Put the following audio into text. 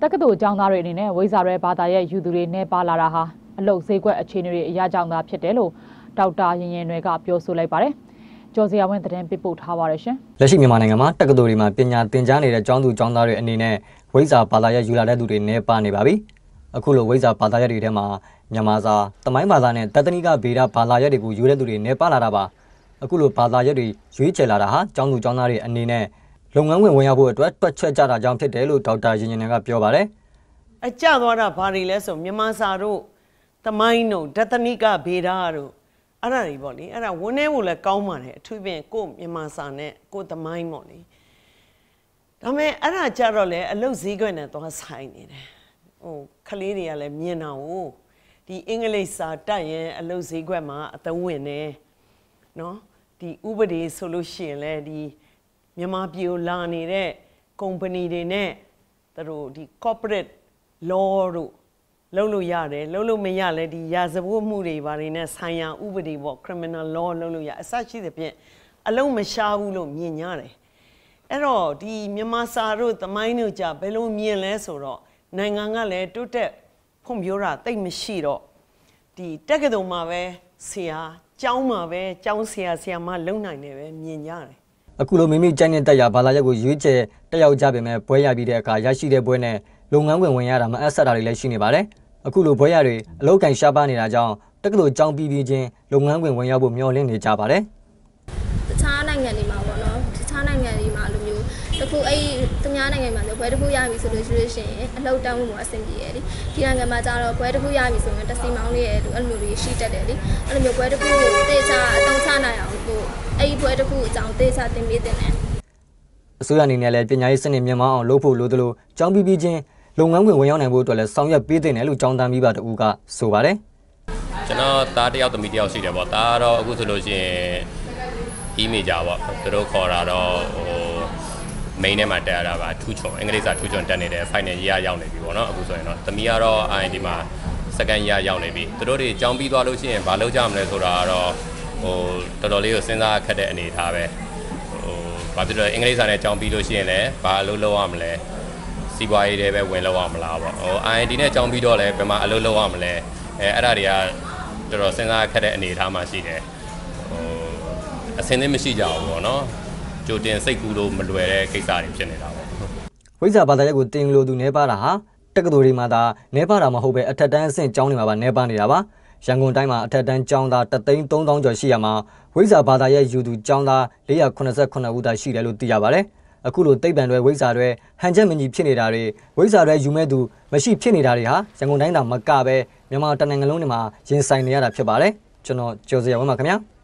တက္ကသိုလ်ကျောင်းသားတွေအနေနဲ့ဝိဇာရဲဘာသာရဲ့ယူသူတွေနဲ့ပါလာတာဟာအလုပ်ဈေးကွက်အခြေအနေတွေအရာကြောင့်သာဖြစ်တယ်လို့ဒေါက်တာရင်ရင်တွေကပြောဆိုလိုက်ပါတယ်။ကျော်စရာဝင်းသတင်းပေးပို့ထားပါတယ်ရှင်။လက်ရှိမြန်မာနိုင်ငံမှာတက္ကသိုလ်တွေမှာပညာသင်ကြားနေတဲ့ကျောင်းသူကျောင်းသားတွေအနေနဲ့ဝိဇာဘာသာရဲ့ယူလာတဲ့သူတွေနဲ့ပါနေပါပြီ။အခုလိုဝိဇာဘာသာရဲ့တွေထဲမှာမြန်မာစာ၊သမိုင်းဘာသာနဲ့တက္ကသိုလ်ဗေဒဘာသာရဲ့တွေကိုယူတဲ့သူတွေနဲ့ပါလာတာပါ။အခုလိုဘာသာရဲ့တွေရွေးချယ်လာတာဟာကျောင်းသူကျောင်းသားတွေအနေနဲ့လုပ်ငန်းဝင်ရောက်ဖို့အတွက်တွက်ချက်ကြတာကြောင့်ဖြစ်တယ်လို့ဒေါက်တာရင်ရင်ကပြောပါတယ်။အကျသွားတာဘာတွေလဲဆိုမြန်မာစာတို့သမိုင်းတို့တက္ကသိုလ်ဗေဒတို့အဲ့ဒါတွေပေါ့လေအဲ့ဒါဝန်းထဲကိုလည်းကောင်းပါတယ်အထူးဖြင့်ကိုမြန်မာစာနဲ့ကိုသမိုင်းပေါ့လေဒါပေမဲ့အဲ့ဒါကြတော့လေအလုပ်ဈေးကွက်နဲ့သွားဆိုင်နေတယ်ဟိုကလေးတွေကလည်းမြင်တာကိုဒီအင်္ဂလိပ်စာတက်ရင်အလုပ်ဈေးကွက်မှာအသုံးဝင်နေနော်ဒီဥပဒေဆိုလို့ရှိရင်လည်းဒီမြန်မာပြည်ကိုလာနေတဲ့ company တွေနဲ့သူတို့ဒီ corporate law တို့လုပ်လို့ရတယ်လုပ်လို့မရလဲဒီရာဇဝတ်မှုတွေဘာတွေနဲ့ဆိုင်ရာဥပဒေပေါ့ criminal law လုပ်လို့ရအစရှိတဲ့ဖြင့်အလုံးမရှားဘူးလို့မြင်ရတယ်အဲ့တော့ဒီမြန်မာစာတို့သမိုင်းတို့ကြဘယ်လိုမြင်လဲဆိုတော့နိုင်ငံကလည်းတိုးတက်ဖွံ့ဖြိုးတာတိတ်မရှိတော့ဒီတက္ကသိုလ်မှာပဲဆရာကျောင်းမှာပဲကျောင်းဆရာမလုံနိုင်တယ်ပဲမြင်ကြတယ်အခုလိုမိမိကြိုက်တဲ့တရားဘာသာရပ်ကိုရွေးချယ်တက်ရောက်ကြပေမဲ့ဘွဲရပြီးတဲ့အခါရရှိတဲ့ဘွဲနဲ့လုပ်ငန်းဝင်ရတာမအပ်ဆက်တာတွေလည်းရှိနေပါတယ်အခုလိုဘွဲရတွေအလုပ်ကန်ရှားပါနေတာကြောင့်တက္ကသိုလ်ကျောင်းပြီးချင်းလုပ်ငန်းဝင်ရောက်ဖို့မျှော်လင့်နေကြပါတယ်တခြားနိုင်ငံတွေမှာပေါ့နော်တခြားနိုင်ငံတွေမှာလိုမျိုးတခုအဲ့တခြားနိုင်ငံမှာဆိုဘွဲတစ်ခုရပြီဆိုလို့ရှိရင်အလုပ်တောင်းမှုအဆင်ပြေရလေဒီနိုင်ငံမှာကျတော့ဘွဲတစ်ခုရပြီဆိုရင်တက်စီမောင်းလေးရဲ့အဲ့လိုမျိုးရှိတတ်တယ်လေအဲ့လိုမျိုးဘွဲတစ်ခုကိုတေချာအသုံးချနိုင်အောင်လို့အဲ့ဘွဲတစ်ခုအကြောင်းတေချာသင်ပေးတင်တယ်အစိုးရအနေနဲ့လည်းပညာရေးစနစ်မြန်မာအောင်လုပ်ဖို့လိုသလိုကျောင်းပြီးချင်းလုပ်ငန်းဝင်ရောက်နိုင်ဖို့အတွက်လည်းဆောင်ရွက်ပေးတဲ့နယ်လို့ကျောင်းသားမိဘတဦးကဆိုပါတယ်ကျွန်တော်သားတယောက်သမီးတယောက်ရှိတယ်ပေါ့ဒါကတော့အခုဆိုလို့ရှိရင် email ကြပေါ့သူတို့ခေါ်တာတော့ဟို main ထဲမှာတက်ရတာပါထူးချွန်အင်္ဂလိပ်စာထူးချွန်တက်နေတယ် final year ရောက်နေပြီပေါ့နော်အခုဆိုရင်တော့သမီးကတော့ IND မှာ second year ရောက်နေပြီသူတို့တွေကျောင်းပြီးသွားလို့ရှိရင်ဘာလုပ်ကြမလဲဆိုတာကတော့ဟိုတော်တော်လေးကိုစဉ်းစားခက်တဲ့အနေအထားပဲဟိုဘာဖြစ်လို့အင်္ဂလိပ်စာနဲ့ကျောင်းပြီးလို့ရှိရင်လည်းဘာအလုပ်လုပ်ရမလဲစီးပွားရေးတွေပဲဝင်လောက်အောင်မလားပေါ့ဟို IND နဲ့ကြောင်းပြီးတော့လည်းဘယ်မှာအလုပ်လုပ်အောင်မလဲအဲ့ဒါတွေကတော်တော်စဉ်းစားခက်တဲ့အနေအထားမှာရှိတယ်ဟိုအဆင်သင့်မရှိကြဘူးပေါ့နော်ကြိုတင်စိတ်ကူးလို့မလွယ်တဲ့ကိစ္စတွေဖြစ်နေတာပေါ့ဝိဇာဘာသာရပ်ကိုတင်လို့သူနေပါတာဟာတက္ကသိုလ်တွေမှာသာနေပါတာမဟုတ်ပဲအထက်တန်းအဆင့်ကျောင်းတွေမှာပါနေပါနေတာပါရန်ကုန်တိုင်းမှာအထက်တန်းကျောင်းသား3,300,000ကျော်ရှိရမှာဝိဇာဘာသာရပ်ယူသူကျောင်းသား489ဦးသာရှိတယ်လို့သိရပါတယ်အခုလိုတိတ်ပံတွေဝိဇာတွေဟန်ချက်မကြီးဖြစ်နေတာတွေဝိဇာတွေယူမဲ့သူမရှိဖြစ်နေတာတွေဟာရန်ကုန်တိုင်းသာမကပဲမြန်မာတနိုင်ငံလုံးတွေမှာရင်ဆိုင်နေရတာဖြစ်ပါတယ်ကျွန်တော်ကျော်စရာဝင်းပါခင်ဗျာ